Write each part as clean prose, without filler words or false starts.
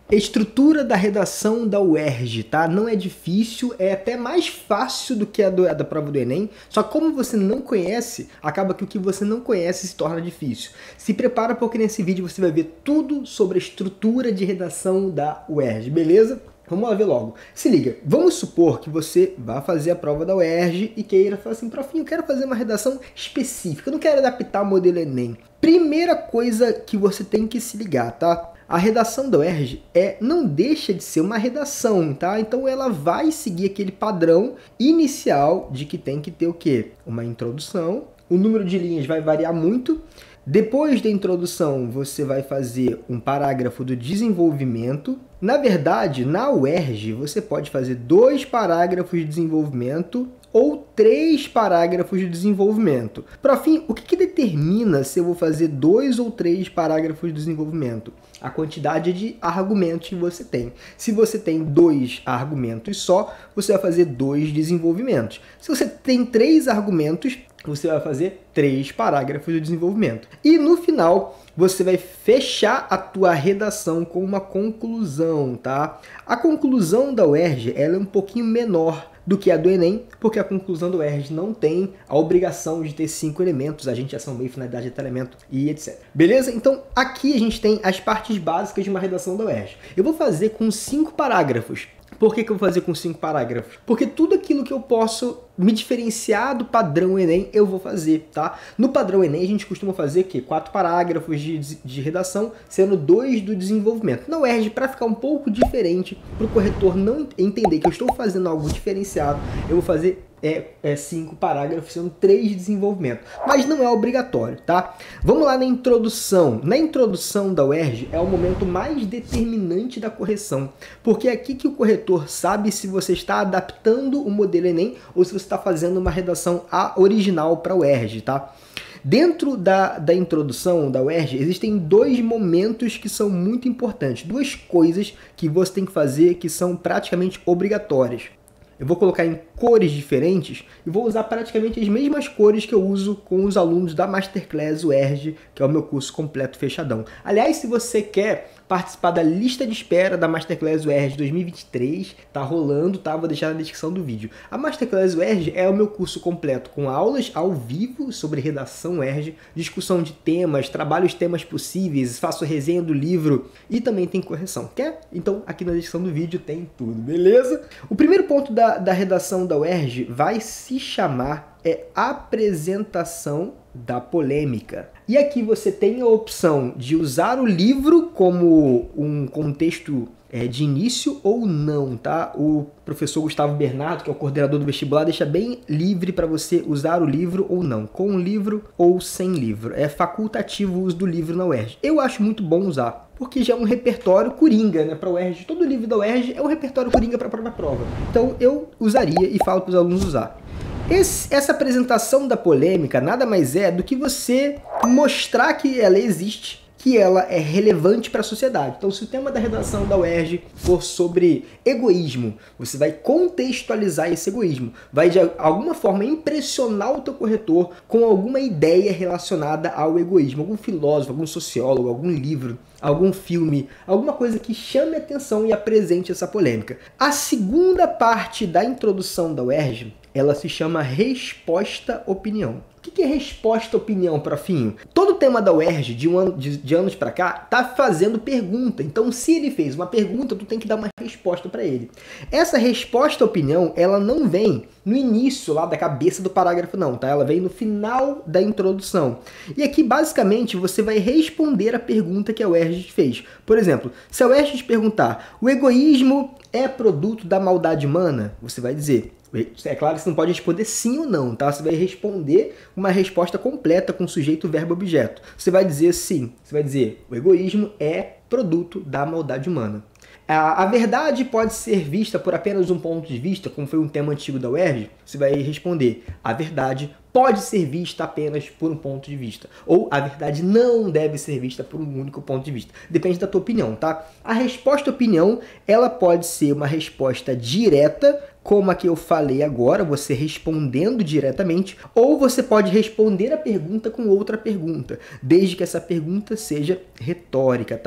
Estrutura da redação da UERJ, tá? Não é difícil, é até mais fácil do que a da prova do Enem, só que como você não conhece, acaba que o que você não conhece se torna difícil. Se prepara porque nesse vídeo você vai ver tudo sobre a estrutura de redação da UERJ, beleza? Vamos lá ver logo. Se liga, vamos supor que você vá fazer a prova da UERJ e queira falar assim, profinho, eu quero fazer uma redação específica, eu não quero adaptar o modelo Enem. Primeira coisa que você tem que se ligar, tá? A redação da UERJ não deixa de ser uma redação, tá? Então ela vai seguir aquele padrão inicial de que tem que ter o quê? Uma introdução, o número de linhas vai variar muito. Depois da introdução, você vai fazer um parágrafo do desenvolvimento. Na verdade, na UERJ, você pode fazer 2 parágrafos de desenvolvimento ou 3 parágrafos de desenvolvimento. Profim, o que determina se eu vou fazer 2 ou 3 parágrafos de desenvolvimento? A quantidade de argumentos que você tem. Se você tem 2 argumentos só, você vai fazer 2 desenvolvimentos. Se você tem 3 argumentos, você vai fazer 3 parágrafos de desenvolvimento. E no final, você vai fechar a tua redação com uma conclusão, tá? A conclusão da UERJ ela é um pouquinho menor do que a do Enem, porque a conclusão do UERJ não tem a obrigação de ter 5 elementos, agentiação, meio, finalidade, detalhamento e etc. Beleza? Então, aqui a gente tem as partes básicas de uma redação da UERJ. Eu vou fazer com 5 parágrafos. Por que eu vou fazer com 5 parágrafos? Porque tudo aquilo que eu posso me diferenciar do padrão Enem, eu vou fazer, tá? No padrão Enem, a gente costuma fazer o quê? 4 parágrafos de redação, sendo 2 do desenvolvimento. Na UERJ, para ficar um pouco diferente, para o corretor não entender que eu estou fazendo algo diferenciado, eu vou fazer 5 parágrafos, sendo 3 de desenvolvimento. Mas não é obrigatório, tá? Vamos lá na introdução. Na introdução da UERJ é o momento mais determinante da correção, porque é aqui que o corretor sabe se você está adaptando o modelo Enem ou se você está fazendo uma redação original para a UERJ, tá? Dentro da introdução da UERJ, existem 2 momentos que são muito importantes, 2 coisas que você tem que fazer que são praticamente obrigatórias. Eu vou colocar em cores diferentes e vou usar praticamente as mesmas cores que eu uso com os alunos da Masterclass UERJ, que é o meu curso completo fechadão. Aliás, se você quer participar da lista de espera da Masterclass UERJ 2023, tá rolando, tá? Vou deixar na descrição do vídeo. A Masterclass UERJ é o meu curso completo com aulas ao vivo sobre redação UERJ, discussão de temas, trabalho os temas possíveis, faço resenha do livro e também tem correção. Quer? Então aqui na descrição do vídeo tem tudo, beleza? O primeiro ponto da redação da UERJ vai se chamar apresentação da polêmica. E aqui você tem a opção de usar o livro como um contexto de início ou não, tá? O professor Gustavo Bernardo, que é o coordenador do vestibular, deixa bem livre para você usar o livro ou não, com o livro ou sem livro. É facultativo o uso do livro na UERJ. Eu acho muito bom usar, porque já é um repertório coringa, né, para a UERJ. Todo livro da UERJ é um repertório coringa para a própria prova. Então eu usaria e falo para os alunos usar. Essa apresentação da polêmica nada mais é do que você mostrar que ela existe, que ela é relevante para a sociedade. Então, se o tema da redação da UERJ for sobre egoísmo, você vai contextualizar esse egoísmo, vai de alguma forma impressionar o teu corretor com alguma ideia relacionada ao egoísmo, algum filósofo, algum sociólogo, algum livro, algum filme, alguma coisa que chame a atenção e apresente essa polêmica. A segunda parte da introdução da UERJ, ela se chama resposta-opinião. O que é resposta-opinião, profinho? Todo tema da UERJ, de anos para cá, tá fazendo pergunta. Então, se ele fez uma pergunta, tu tem que dar uma resposta para ele. Essa resposta-opinião, ela não vem no início lá da cabeça do parágrafo, não, tá? Ela vem no final da introdução. E aqui, basicamente, você vai responder a pergunta que a UERJ te fez. Por exemplo, se a UERJ te perguntar, o egoísmo é produto da maldade humana? Você vai dizer... É claro que você não pode responder sim ou não, tá? Você vai responder uma resposta completa com sujeito, verbo, objeto. Você vai dizer sim. Você vai dizer, o egoísmo é produto da maldade humana. A verdade pode ser vista por apenas um ponto de vista, como foi um tema antigo da UERJ? Você vai responder, a verdade pode ser vista apenas por um ponto de vista. Ou a verdade não deve ser vista por um único ponto de vista. Depende da tua opinião, tá? A resposta opinião, ela pode ser uma resposta direta, como a que eu falei agora, você respondendo diretamente, ou você pode responder a pergunta com outra pergunta, desde que essa pergunta seja retórica, tá?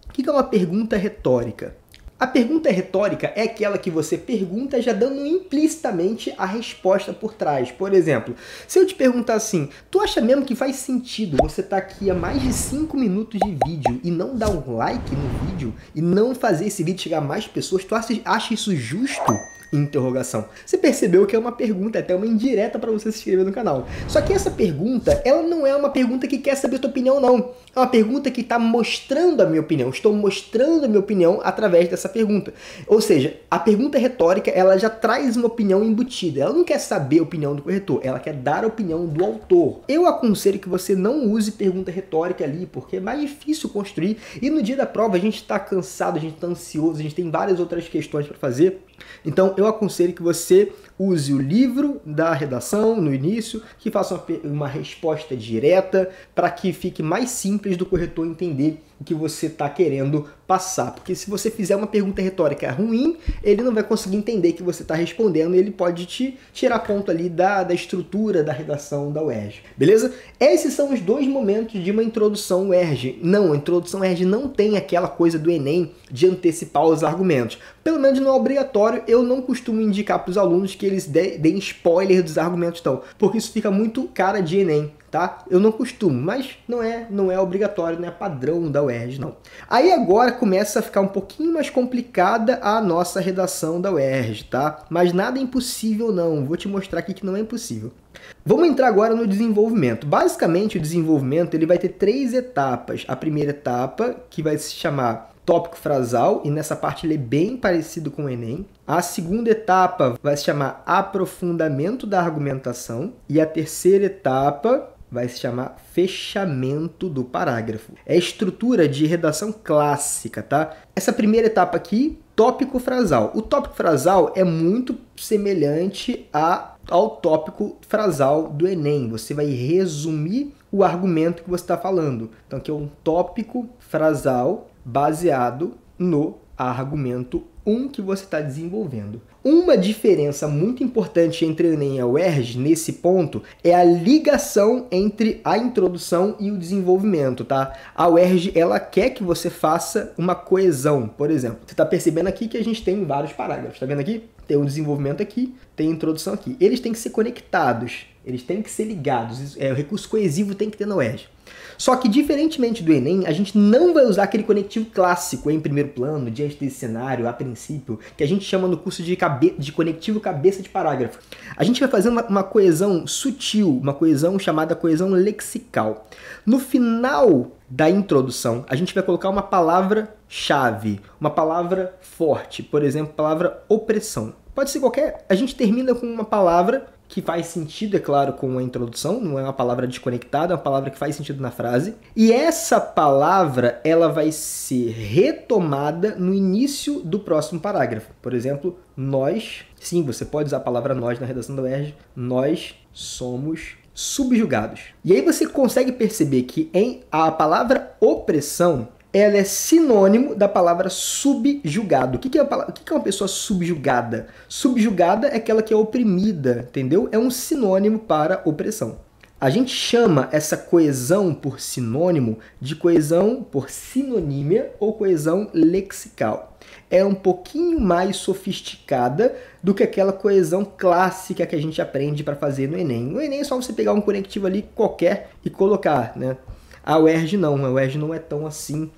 O que é uma pergunta retórica? A pergunta retórica é aquela que você pergunta já dando implicitamente a resposta por trás. Por exemplo, se eu te perguntar assim, tu acha mesmo que faz sentido você estar aqui há mais de 5 minutos de vídeo e não dar um like no vídeo e não fazer esse vídeo chegar a mais pessoas, tu acha isso justo? Interrogação. Você percebeu que é uma pergunta, até uma indireta para você se inscrever no canal. Só que essa pergunta, ela não é uma pergunta que quer saber a tua opinião, não. É uma pergunta que está mostrando a minha opinião. Estou mostrando a minha opinião através dessa pergunta. Ou seja, a pergunta retórica, ela já traz uma opinião embutida. Ela não quer saber a opinião do corretor, ela quer dar a opinião do autor. Eu aconselho que você não use pergunta retórica ali, porque é mais difícil construir. E no dia da prova a gente está cansado, a gente está ansioso, a gente tem várias outras questões para fazer. Então eu aconselho que você use o livro da redação no início, que faça uma resposta direta para que fique mais simples do corretor entender o que você está querendo passar. Porque se você fizer uma pergunta retórica ruim, ele não vai conseguir entender que você está respondendo e ele pode te tirar ponto ali da estrutura da redação da UERJ. Beleza? Esses são os dois momentos de uma introdução UERJ. Não, a introdução UERJ não tem aquela coisa do Enem de antecipar os argumentos. Pelo menos não é obrigatório, eu não costumo indicar para os alunos que eles deem spoiler dos argumentos, então, porque isso fica muito cara de Enem. Tá? Eu não costumo, mas não é obrigatório, não é padrão da UERJ, não. Aí agora começa a ficar um pouquinho mais complicada a nossa redação da UERJ, tá? Mas nada é impossível não, vou te mostrar aqui que não é impossível. Vamos entrar agora no desenvolvimento. Basicamente o desenvolvimento ele vai ter 3 etapas. A primeira etapa, que vai se chamar tópico frasal, e nessa parte ele é bem parecido com o Enem. A segunda etapa vai se chamar aprofundamento da argumentação, e a terceira etapa vai se chamar fechamento do parágrafo. É estrutura de redação clássica, tá? Essa primeira etapa aqui, tópico frasal. O tópico frasal é muito semelhante ao tópico frasal do Enem. Você vai resumir o argumento que você está falando. Então aqui é um tópico frasal baseado no argumento 1 que você está desenvolvendo. Uma diferença muito importante entre o Enem e a UERJ nesse ponto é a ligação entre a introdução e o desenvolvimento, tá? A UERJ, ela quer que você faça uma coesão. Por exemplo, você está percebendo aqui que a gente tem vários parágrafos, tá vendo aqui? Tem o desenvolvimento aqui, tem a introdução aqui. Eles têm que ser conectados, eles têm que ser ligados. O recurso coesivo tem que ter na UERJ. Só que, diferentemente do Enem, a gente não vai usar aquele conectivo clássico em primeiro plano, diante desse cenário, a princípio, que a gente chama no curso de conectivo cabeça de parágrafo. A gente vai fazer uma coesão sutil, uma coesão chamada coesão lexical. No final da introdução, a gente vai colocar uma palavra-chave, uma palavra forte, por exemplo, palavra opressão. Pode ser qualquer... A gente termina com uma palavra que faz sentido, é claro, com a introdução, não é uma palavra desconectada, é uma palavra que faz sentido na frase. E essa palavra, ela vai ser retomada no início do próximo parágrafo. Por exemplo, nós, sim, você pode usar a palavra nós na redação da UERJ, nós somos subjugados. E aí você consegue perceber que a palavra opressão, ela é sinônimo da palavra subjugado. O que é uma pessoa subjugada? Subjugada é aquela que é oprimida, entendeu? É um sinônimo para opressão. A gente chama essa coesão por sinônimo de coesão por sinonímia ou coesão lexical. É um pouquinho mais sofisticada do que aquela coesão clássica que a gente aprende para fazer no Enem. No Enem é só você pegar um conectivo ali qualquer e colocar, né? A UERJ não, a UERJ não é tão assim.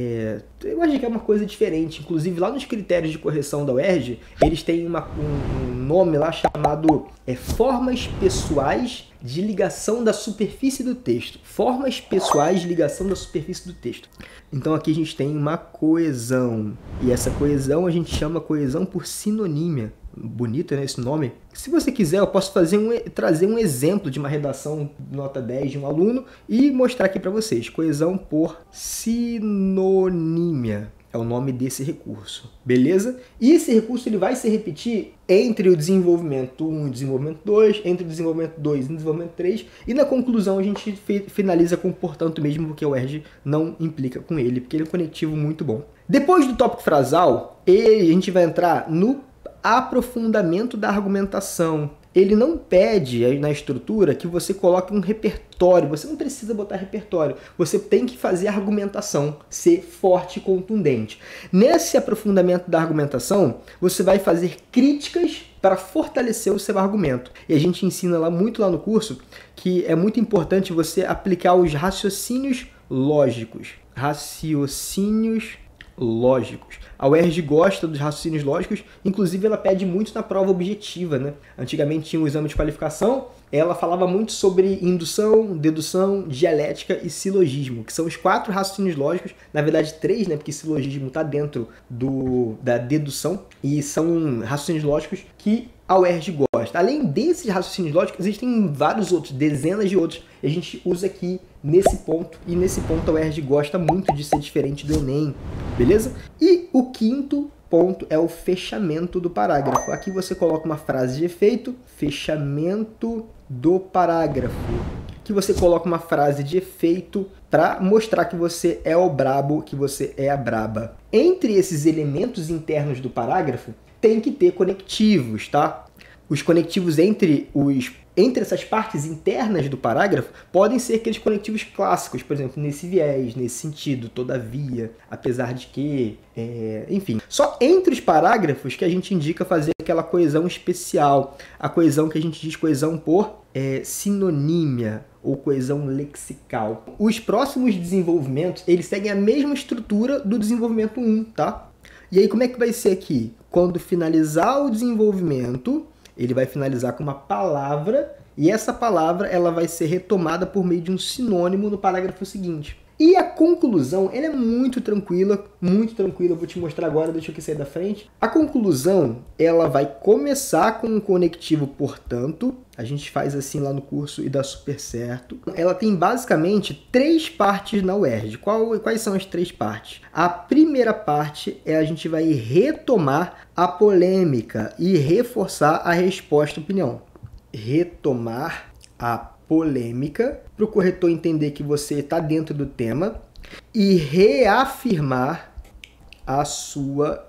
Eu acho que é uma coisa diferente. Inclusive, lá nos critérios de correção da UERJ, eles têm um nome lá chamado formas pessoais de ligação da superfície do texto. Formas pessoais de ligação da superfície do texto. Então aqui a gente tem uma coesão. E essa coesão a gente chama coesão por sinonímia. Bonito, né, esse nome? Se você quiser, eu posso trazer um exemplo de uma redação nota 10 de um aluno e mostrar aqui para vocês. Coesão por sinonímia é o nome desse recurso, beleza? E esse recurso ele vai se repetir entre o desenvolvimento 1 e o desenvolvimento 2, entre o desenvolvimento 2 e o desenvolvimento 3, e na conclusão a gente finaliza com portanto mesmo, porque o UERJ não implica com ele, porque ele é um conectivo muito bom. Depois do tópico frasal, a gente vai entrar no aprofundamento da argumentação. ele não pede aí na estrutura que você coloque um repertório. Você não precisa botar repertório. Você tem que fazer a argumentação, ser forte e contundente. Nesse aprofundamento da argumentação, você vai fazer críticas para fortalecer o seu argumento. E a gente ensina muito lá no curso que é muito importante você aplicar os raciocínios lógicos. Raciocínios lógicos. A UERJ gosta dos raciocínios lógicos, inclusive ela pede muito na prova objetiva, né? Antigamente tinha um exame de qualificação, ela falava muito sobre indução, dedução, dialética e silogismo, que são os 4 raciocínios lógicos, na verdade 3, né? Porque silogismo está dentro da dedução, e são raciocínios lógicos que a UERJ gosta. Além desses raciocínios lógicos, existem vários outros, dezenas de outros, e a gente usa aqui nesse ponto, e nesse ponto a UERJ gosta muito de ser diferente do Enem, beleza? E o quinto ponto é o fechamento do parágrafo. Aqui você coloca uma frase de efeito, fechamento do parágrafo. Que você coloca uma frase de efeito para mostrar que você é o brabo, que você é a braba. Entre esses elementos internos do parágrafo, tem que ter conectivos, tá? Os conectivos entre essas partes internas do parágrafo podem ser aqueles conectivos clássicos, por exemplo, nesse viés, nesse sentido, todavia, apesar de que, enfim. Só entre os parágrafos que a gente indica fazer aquela coesão especial, a coesão que a gente diz coesão por sinonímia ou coesão lexical. Os próximos desenvolvimentos, eles seguem a mesma estrutura do desenvolvimento 1, tá? E aí como é que vai ser aqui? Quando finalizar o desenvolvimento, ele vai finalizar com uma palavra, e essa palavra ela vai ser retomada por meio de um sinônimo no parágrafo seguinte. E a conclusão, ela é muito tranquila, eu vou te mostrar agora, deixa eu aqui sair da frente. A conclusão, ela vai começar com um conectivo portanto, a gente faz assim lá no curso e dá super certo. Ela tem basicamente 3 partes na UERJ. Quais são as 3 partes? A primeira parte é a gente vai retomar a polêmica e reforçar a resposta à opinião. Retomar a polêmica, para o corretor entender que você está dentro do tema e reafirmar a sua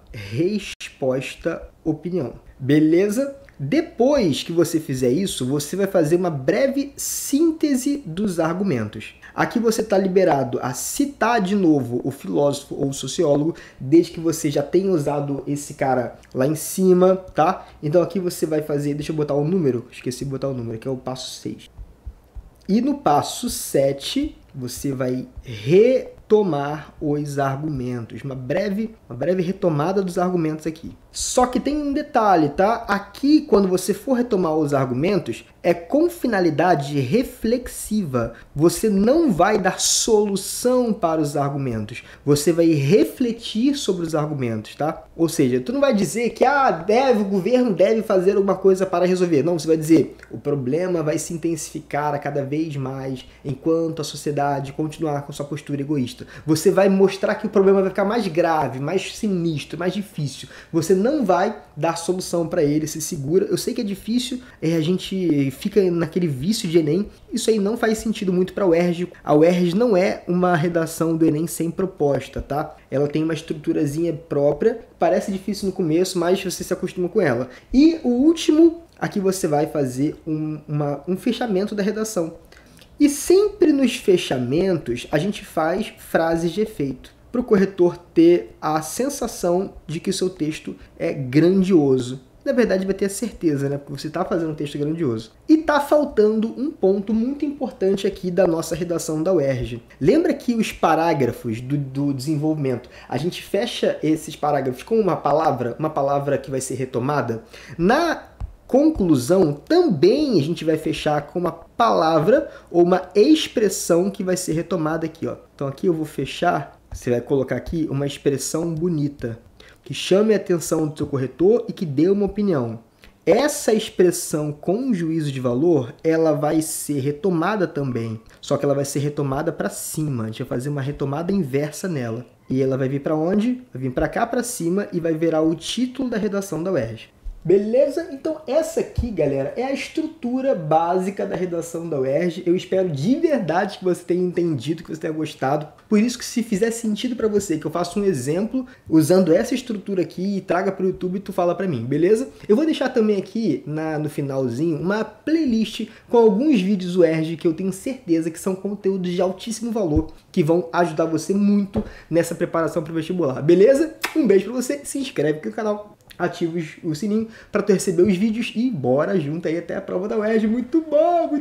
resposta opinião. Beleza? Depois que você fizer isso, você vai fazer uma breve síntese dos argumentos. Aqui você está liberado a citar de novo o filósofo ou o sociólogo, desde que você já tenha usado esse cara lá em cima, tá? Então aqui você vai fazer, deixa eu botar o número, esqueci de botar o número, que é o passo 6. E no passo 7, você vai retomar os argumentos. Uma breve retomada dos argumentos aqui. Só que tem um detalhe, tá? Aqui, quando você for retomar os argumentos, é com finalidade reflexiva. Você não vai dar solução para os argumentos. Você vai refletir sobre os argumentos, tá? Ou seja, tu não vai dizer que o governo deve fazer alguma coisa para resolver. Não, você vai dizer, o problema vai se intensificar a cada vez mais enquanto a sociedade continuar com sua postura egoísta. Você vai mostrar que o problema vai ficar mais grave, mais sinistro, mais difícil. Você não vai dar solução para ele, se segura. Eu sei que é difícil, a gente fica naquele vício de Enem. Isso aí não faz sentido muito para a UERJ. A UERJ não é uma redação do Enem sem proposta, tá? Ela tem uma estruturazinha própria, parece difícil no começo, mas você se acostuma com ela. E o último, aqui você vai fazer um fechamento da redação. E sempre nos fechamentos a gente faz frases de efeito, para o corretor ter a sensação de que o seu texto é grandioso. Na verdade, vai ter a certeza, né? Porque você está fazendo um texto grandioso. E está faltando um ponto muito importante aqui da nossa redação da UERJ. Lembra que os parágrafos do desenvolvimento, a gente fecha esses parágrafos com uma palavra que vai ser retomada? Na conclusão, também a gente vai fechar com uma palavra ou uma expressão que vai ser retomada aqui, ó. Então aqui eu vou fechar, você vai colocar aqui uma expressão bonita, que chame a atenção do seu corretor e que dê uma opinião. Essa expressão com juízo de valor, ela vai ser retomada também, só que ela vai ser retomada para cima. A gente vai fazer uma retomada inversa nela. E ela vai vir para onde? Vai vir para cá, para cima, e vai virar o título da redação da UERJ. Beleza? Então essa aqui, galera, é a estrutura básica da redação da UERJ. Eu espero de verdade que você tenha entendido, que você tenha gostado. Por isso que se fizer sentido para você que eu faça um exemplo usando essa estrutura aqui e traga para o YouTube, tu fala para mim, beleza? Eu vou deixar também aqui no finalzinho uma playlist com alguns vídeos UERJ que eu tenho certeza que são conteúdos de altíssimo valor, que vão ajudar você muito nessa preparação para o vestibular, beleza? Um beijo para você, se inscreve aqui no canal, ativa o sininho para tu receber os vídeos e bora junto aí até a prova da UERJ. Muito bom!